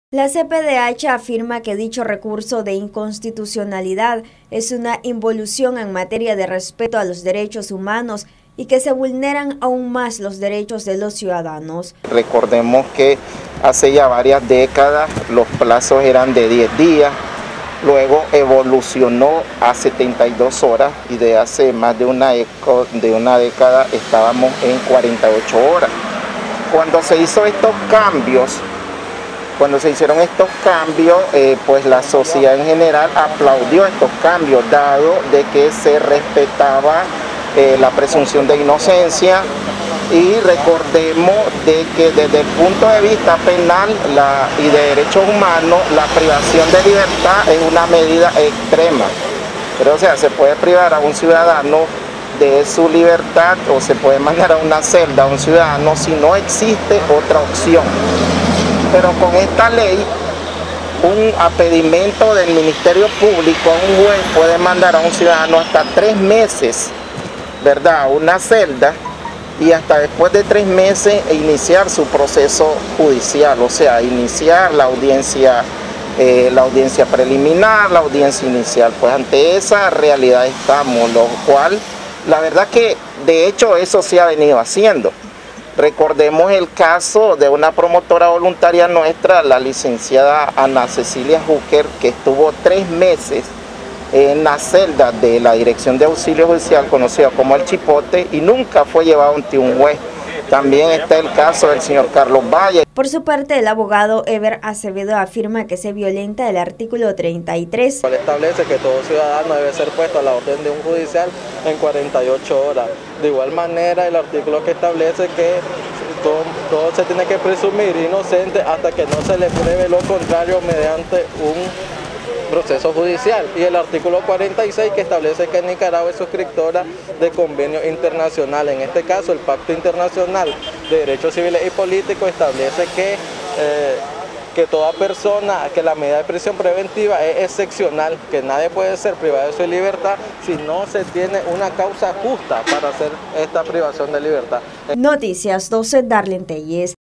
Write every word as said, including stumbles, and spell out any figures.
La C P D H afirma que dicho recurso de inconstitucionalidad es una involución en materia de respeto a los derechos humanos y que se vulneran aún más los derechos de los ciudadanos. Recordemos que hace ya varias décadas los plazos eran de diez días, luego evolucionó a setenta y dos horas y de hace más de una, de una década estábamos en cuarenta y ocho horas. Cuando se hizo estos cambios, Cuando se hicieron estos cambios, eh, pues la sociedad en general aplaudió estos cambios, dado de que se respetaba eh, la presunción de inocencia, y recordemos de que desde el punto de vista penal la, y de derechos humanos, la privación de libertad es una medida extrema. Pero o sea, se puede privar a un ciudadano de su libertad o se puede mandar a una celda a un ciudadano si no existe otra opción. Pero con esta ley, un apedimento del Ministerio Público a un juez puede mandar a un ciudadano hasta tres meses, ¿verdad?, a una celda, y hasta después de tres meses iniciar su proceso judicial, o sea, iniciar la audiencia, eh, la audiencia preliminar, la audiencia inicial. Pues ante esa realidad estamos, lo cual, la verdad que de hecho eso se ha venido haciendo. Recordemos el caso de una promotora voluntaria nuestra, la licenciada Ana Cecilia Júquer, que estuvo tres meses en la celda de la Dirección de Auxilio Judicial, conocida como El Chipote, y nunca fue llevado ante un juez. También está el caso del señor Carlos Valle. Por su parte, el abogado Ever Acevedo afirma que se violenta el artículo treinta y tres. Establece que todo ciudadano debe ser puesto a la orden de un judicial en cuarenta y ocho horas. De igual manera, el artículo que establece que todo, todo se tiene que presumir inocente hasta que no se le pruebe lo contrario mediante un proceso judicial, y el artículo cuarenta y seis que establece que Nicaragua es suscriptora de convenios internacionales. En este caso, el Pacto Internacional de Derechos Civiles y Políticos establece que, eh, que toda persona, que la medida de prisión preventiva es excepcional, que nadie puede ser privado de su libertad si no se tiene una causa justa para hacer esta privación de libertad. Noticias doce, Darlene Telles.